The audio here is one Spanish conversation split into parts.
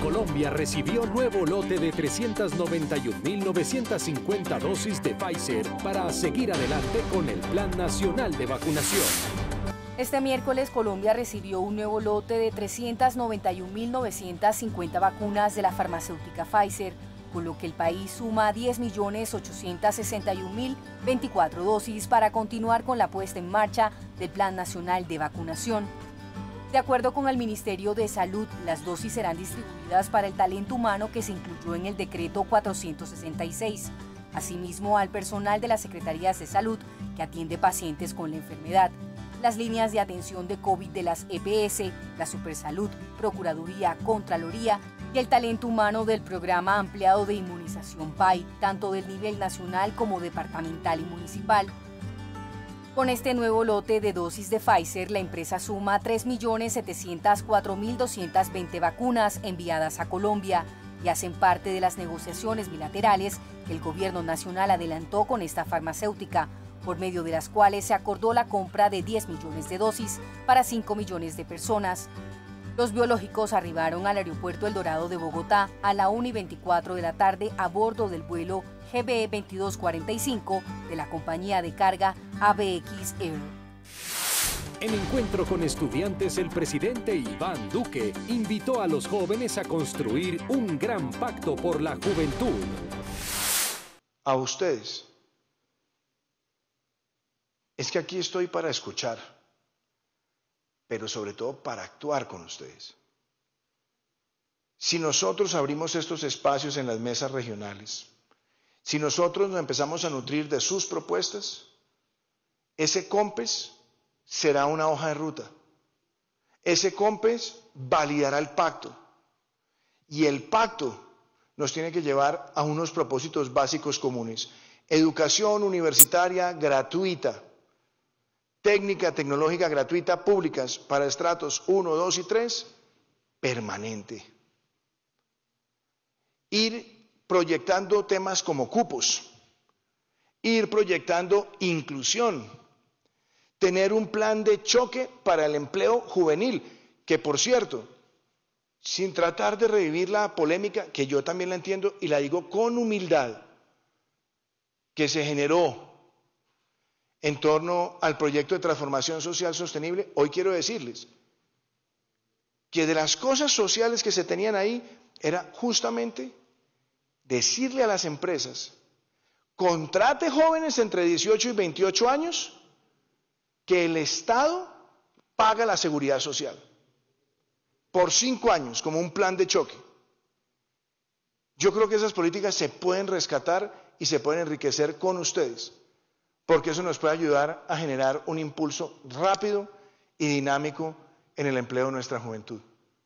Colombia recibió nuevo lote de 391.950 dosis de Pfizer para seguir adelante con el Plan Nacional de Vacunación. Este miércoles Colombia recibió un nuevo lote de 391.950 vacunas de la farmacéutica Pfizer, con lo que el país suma 10.861.024 dosis para continuar con la puesta en marcha del Plan Nacional de Vacunación. De acuerdo con el Ministerio de Salud, las dosis serán distribuidas para el talento humano que se incluyó en el decreto 466, asimismo al personal de las Secretarías de Salud que atiende pacientes con la enfermedad, las líneas de atención de COVID de las EPS, la Supersalud, Procuraduría, Contraloría y el talento humano del Programa Ampliado de Inmunización PAI, tanto del nivel nacional como departamental y municipal. Con este nuevo lote de dosis de Pfizer, la empresa suma 3.704.220 vacunas enviadas a Colombia y hacen parte de las negociaciones bilaterales que el gobierno nacional adelantó con esta farmacéutica, por medio de las cuales se acordó la compra de 10 millones de dosis para 5 millones de personas. Los biológicos arribaron al aeropuerto El Dorado de Bogotá a la 1:24 de la tarde a bordo del vuelo GB 2245 de la compañía de carga ABX Air. En encuentro con estudiantes, el presidente Iván Duque invitó a los jóvenes a construir un gran pacto por la juventud. A ustedes. Es que aquí estoy para escuchar, pero sobre todo para actuar con ustedes. Si nosotros abrimos estos espacios en las mesas regionales, si nosotros nos empezamos a nutrir de sus propuestas, ese COMPES será una hoja de ruta. Ese COMPES validará el pacto. Y el pacto nos tiene que llevar a unos propósitos básicos comunes. Educación universitaria gratuita, técnica, tecnológica gratuita, públicas para estratos 1, 2 y 3, permanente. Ir proyectando temas como cupos, ir proyectando inclusión, tener un plan de choque para el empleo juvenil, que por cierto, sin tratar de revivir la polémica, que yo también la entiendo y la digo con humildad, que se generó en torno al proyecto de transformación social sostenible, hoy quiero decirles que de las cosas sociales que se tenían ahí era justamente decirle a las empresas, contrate jóvenes entre 18 y 28 años, que el Estado paga la seguridad social por 5 años como un plan de choque. Yo creo que esas políticas se pueden rescatar y se pueden enriquecer con ustedes, porque eso nos puede ayudar a generar un impulso rápido y dinámico en el empleo de nuestra juventud.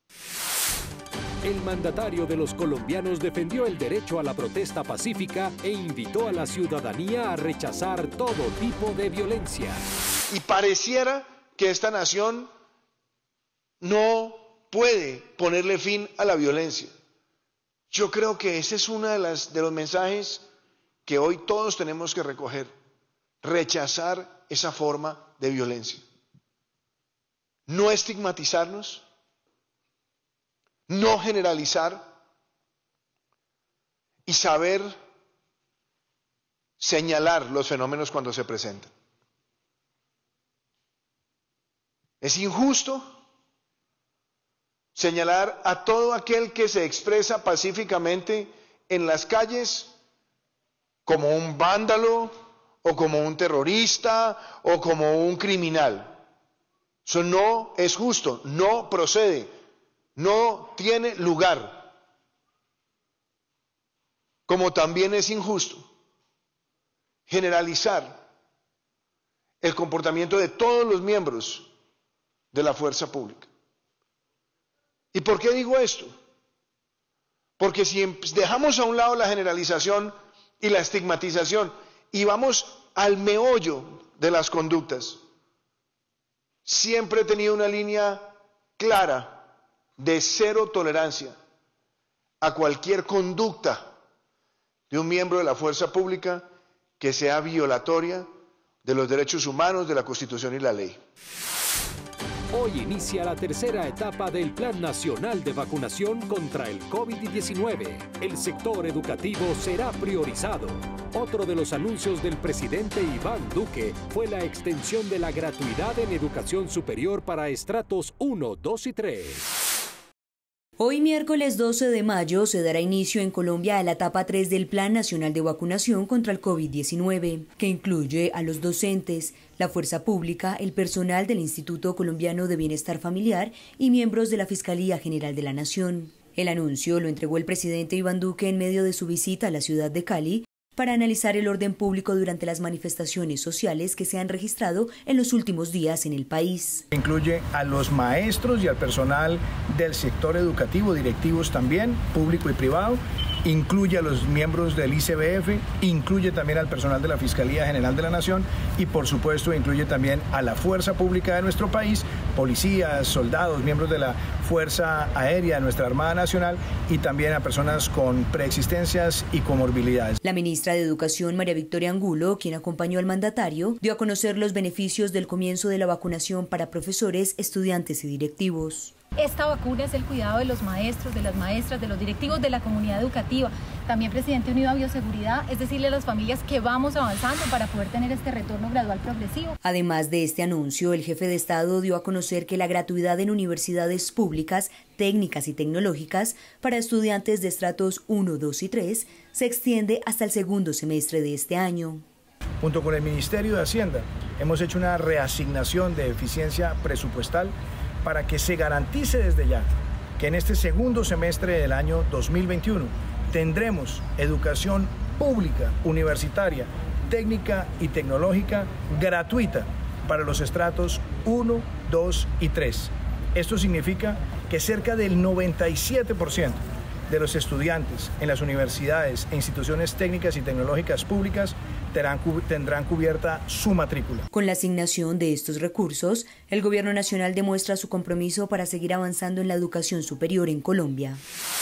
El mandatario de los colombianos defendió el derecho a la protesta pacífica e invitó a la ciudadanía a rechazar todo tipo de violencia. Y pareciera que esta nación no puede ponerle fin a la violencia. Yo creo que ese es uno de los mensajes que hoy todos tenemos que recoger. Rechazar esa forma de violencia. No estigmatizarnos, no generalizar y saber señalar los fenómenos cuando se presentan. Es injusto señalar a todo aquel que se expresa pacíficamente en las calles como un vándalo o como un terrorista o como un criminal. Eso no es justo, no procede, no tiene lugar. Como también es injusto generalizar el comportamiento de todos los miembros de la fuerza pública. ¿Y por qué digo esto? Porque si dejamos a un lado la generalización y la estigmatización y vamos al meollo de las conductas, siempre he tenido una línea clara de cero tolerancia a cualquier conducta de un miembro de la fuerza pública que sea violatoria de los derechos humanos, de la Constitución y la ley. Hoy inicia la tercera etapa del Plan Nacional de Vacunación contra el COVID-19. El sector educativo será priorizado. Otro de los anuncios del presidente Iván Duque fue la extensión de la gratuidad en educación superior para estratos 1, 2 y 3. Hoy miércoles 12 de mayo se dará inicio en Colombia a la etapa 3 del Plan Nacional de Vacunación contra el COVID-19, que incluye a los docentes, la fuerza pública, el personal del Instituto Colombiano de Bienestar Familiar y miembros de la Fiscalía General de la Nación. El anuncio lo entregó el presidente Iván Duque en medio de su visita a la ciudad de Cali para analizar el orden público durante las manifestaciones sociales que se han registrado en los últimos días en el país. Incluye a los maestros y al personal del sector educativo, directivos también, público y privado, incluye a los miembros del ICBF, incluye también al personal de la Fiscalía General de la Nación y por supuesto incluye también a la fuerza pública de nuestro país, policías, soldados, miembros de la Fuerza Aérea de nuestra Armada Nacional y también a personas con preexistencias y comorbilidades. La ministra de Educación, María Victoria Angulo, quien acompañó al mandatario, dio a conocer los beneficios del comienzo de la vacunación para profesores, estudiantes y directivos. Esta vacuna es el cuidado de los maestros, de las maestras, de los directivos de la comunidad educativa. También, presidente, unido a bioseguridad, es decirle a las familias que vamos avanzando para poder tener este retorno gradual progresivo. Además de este anuncio, el jefe de Estado dio a conocer que la gratuidad en universidades públicas, técnicas y tecnológicas para estudiantes de estratos 1, 2 y 3 se extiende hasta el segundo semestre de este año. Junto con el Ministerio de Hacienda, hemos hecho una reasignación de eficiencia presupuestal para que se garantice desde ya que en este segundo semestre del año 2021 tendremos educación pública, universitaria, técnica y tecnológica gratuita para los estratos 1, 2 y 3. Esto significa que cerca del 97% de los estudiantes en las universidades e instituciones técnicas y tecnológicas públicas tendrán cubierta su matrícula. Con la asignación de estos recursos, el Gobierno Nacional demuestra su compromiso para seguir avanzando en la educación superior en Colombia.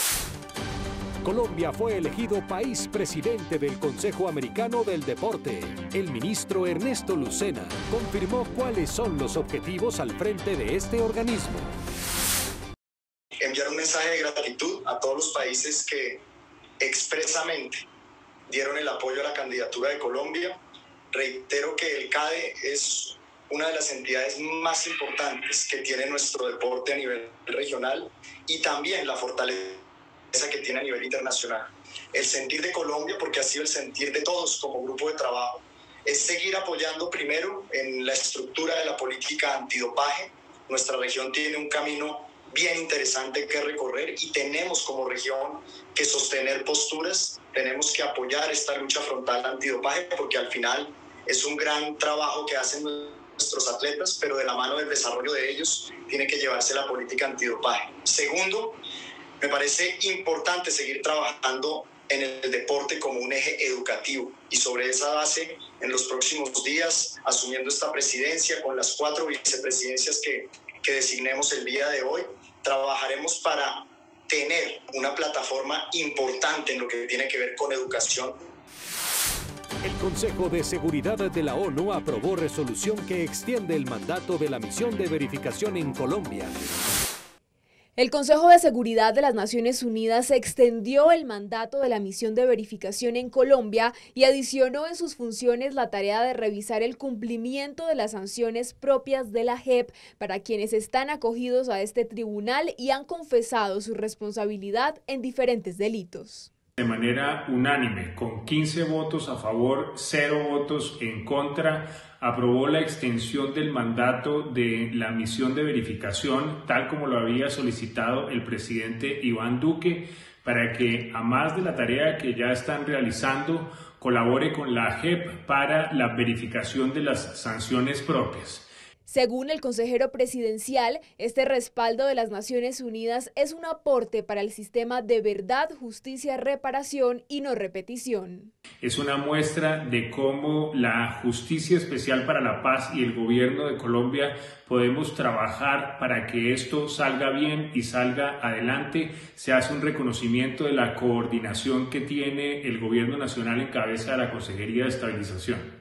Colombia fue elegido país presidente del Consejo Americano del Deporte. El ministro Ernesto Lucena confirmó cuáles son los objetivos al frente de este organismo. Enviar un mensaje de gratitud a todos los países que expresamente dieron el apoyo a la candidatura de Colombia. Reitero que el CADE es una de las entidades más importantes que tiene nuestro deporte a nivel regional y también la fortaleza que tiene a nivel internacional. El sentir de Colombia, porque ha sido el sentir de todos como grupo de trabajo, es seguir apoyando primero en la estructura de la política antidopaje. Nuestra región tiene un camino bien interesante que recorrer y tenemos como región que sostener posturas, tenemos que apoyar esta lucha frontal antidopaje porque al final es un gran trabajo que hacen nuestros atletas, pero de la mano del desarrollo de ellos tiene que llevarse la política antidopaje. Segundo, me parece importante seguir trabajando en el deporte como un eje educativo y sobre esa base en los próximos días, asumiendo esta presidencia con las 4 vicepresidencias que designemos el día de hoy, trabajaremos para tener una plataforma importante en lo que tiene que ver con educación. El Consejo de Seguridad de la ONU aprobó resolución que extiende el mandato de la misión de verificación en Colombia. El Consejo de Seguridad de las Naciones Unidas extendió el mandato de la misión de verificación en Colombia y adicionó en sus funciones la tarea de revisar el cumplimiento de las sanciones propias de la JEP para quienes están acogidos a este tribunal y han confesado su responsabilidad en diferentes delitos. De manera unánime, con 15 votos a favor, 0 votos en contra, aprobó la extensión del mandato de la misión de verificación, tal como lo había solicitado el presidente Iván Duque, para que, a más de la tarea que ya están realizando, colabore con la JEP para la verificación de las sanciones propias. Según el consejero presidencial, este respaldo de las Naciones Unidas es un aporte para el sistema de verdad, justicia, reparación y no repetición. Es una muestra de cómo la Justicia Especial para la Paz y el Gobierno de Colombia podemos trabajar para que esto salga bien y salga adelante. Se hace un reconocimiento de la coordinación que tiene el Gobierno Nacional en cabeza de la Consejería de Estabilización.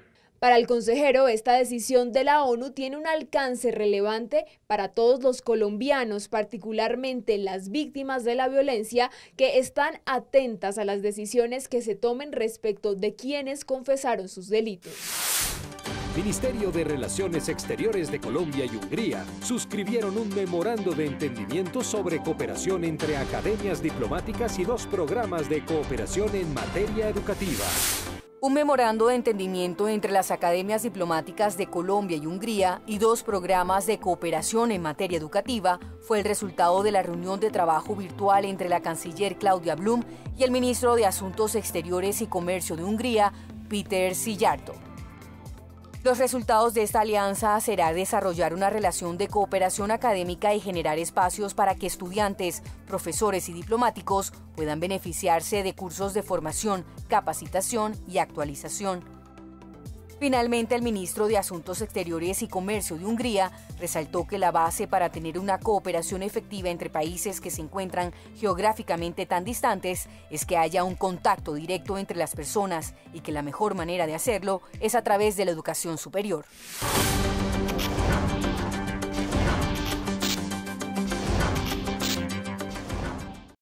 Para el consejero, esta decisión de la ONU tiene un alcance relevante para todos los colombianos, particularmente las víctimas de la violencia, que están atentas a las decisiones que se tomen respecto de quienes confesaron sus delitos. Ministerio de Relaciones Exteriores de Colombia y Hungría suscribieron un memorando de entendimiento sobre cooperación entre academias diplomáticas y 2 programas de cooperación en materia educativa. Un memorando de entendimiento entre las academias diplomáticas de Colombia y Hungría y 2 programas de cooperación en materia educativa fue el resultado de la reunión de trabajo virtual entre la canciller Claudia Blum y el ministro de Asuntos Exteriores y Comercio de Hungría, Péter Szijjártó. Los resultados de esta alianza será desarrollar una relación de cooperación académica y generar espacios para que estudiantes, profesores y diplomáticos puedan beneficiarse de cursos de formación, capacitación y actualización. Finalmente, el ministro de Asuntos Exteriores y Comercio de Hungría resaltó que la base para tener una cooperación efectiva entre países que se encuentran geográficamente tan distantes es que haya un contacto directo entre las personas y que la mejor manera de hacerlo es a través de la educación superior.